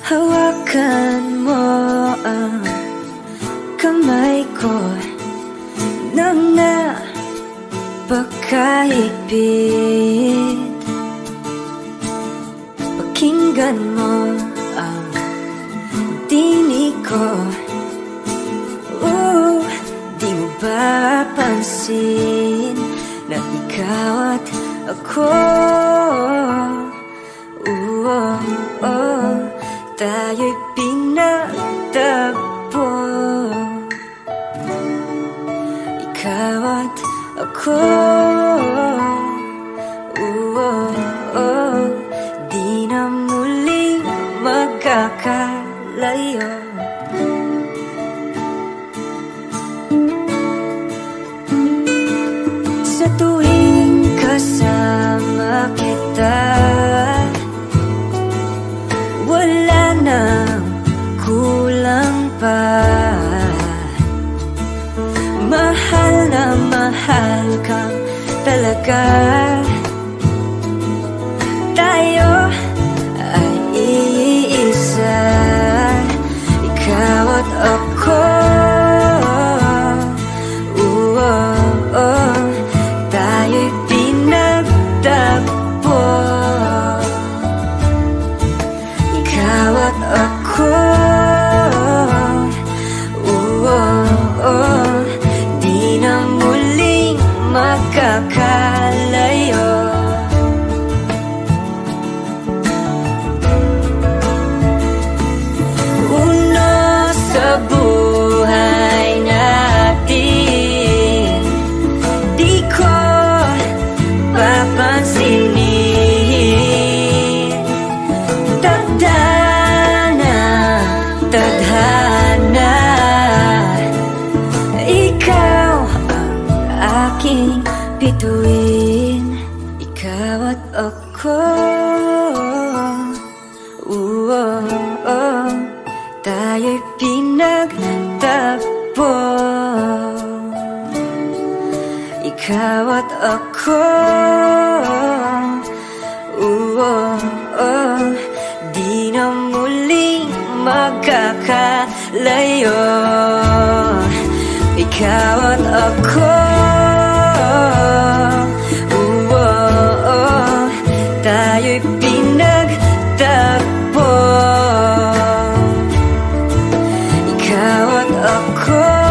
Hawakan mo ang kamay ko nang napakahigpit. Pakinggan mo ang tinig ko. Di mo ba pansin na ikaw at ako? Tayo'y pinagtagpo. Ikaw at ako, di na muling magkakalayo. Sa tuwing kasama kita, wala nang kulang pa. Mahal na mahal kang talaga. Tayo ay iisa, ikaw at ako. Tayo'y pinagtagpo. Ikaw at ako, di na muling magkakalayo. Uno sa buhay natin, di ko papansinin. Tadhana, ikaw ang aking bituin. Ikaw at ako, tayo'y pinagtagpo. Ikaw at ako, di na muling magkakalayo. Ikaw at ako, tayo'y pinagtagpo. Ikaw at ako.